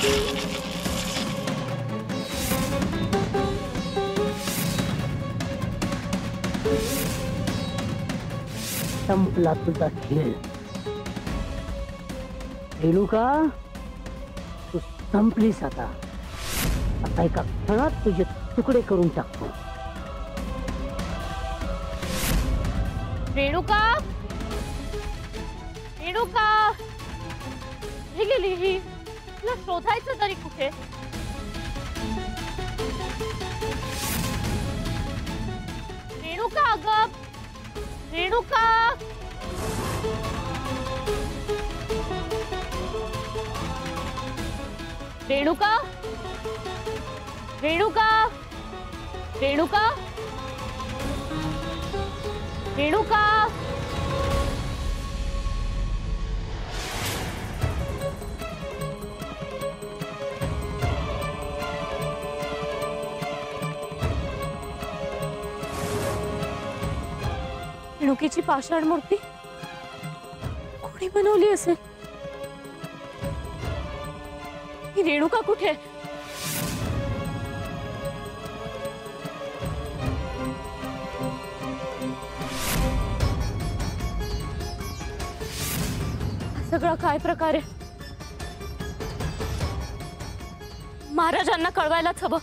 संपला तुझा खेळ रेणुका, तू संपलीस आता. आता एका क्षणात तुझे तुकडे करून टाकतो. रेणुका, रेणुका ही गेली ही. तुला शोधायचं तरी कुठे? रेणुका, अगं रेणुका. रेणुका, रेणुका, रेणुका, रेणुका. रेणुकीची पाषाण मूर्ती कोणी बनवली असेल? ही रेणुका कुठे? सगळा काय प्रकार आहे? महाराजांना कळवायलाच हवं.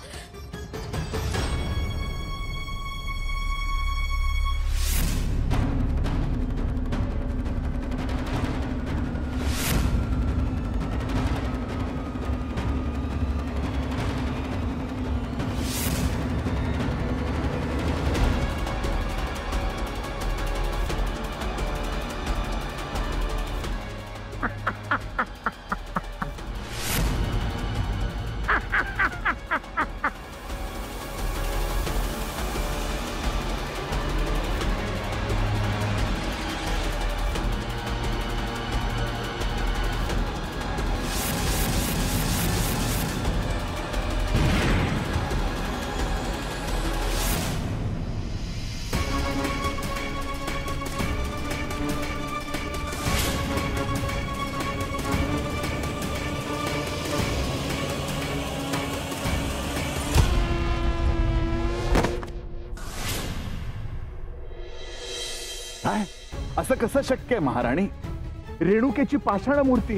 काय असं कसं शक्य आहे महाराणी? रेणुकेची पाषाण मूर्ती.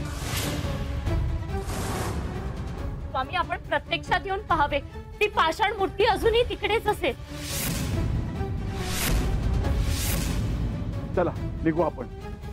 स्वामी, आपण प्रत्यक्षात येऊन पाहावे. ती पाषाण मूर्ती अजूनही तिकडेच असेल. चला निघू आपण.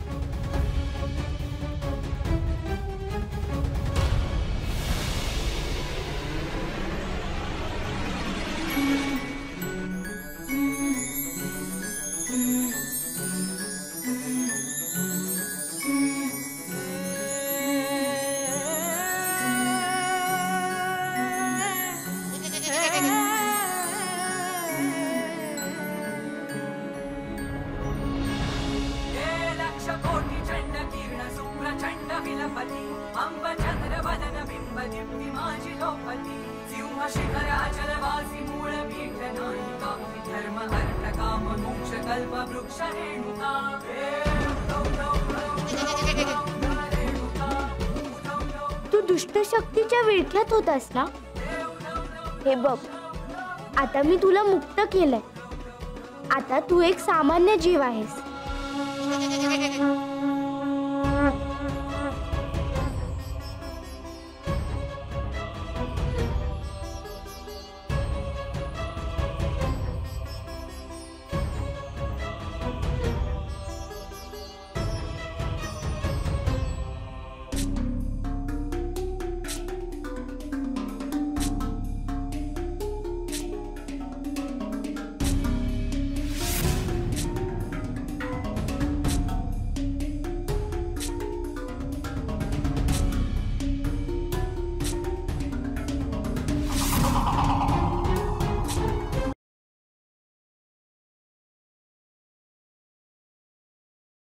तू दुष्ट शक्तीच्या विळख्यात होतास ना? हे बघ, आता मी तुला मुक्त केलंय. आता तू एक सामान्य जीव आहेस.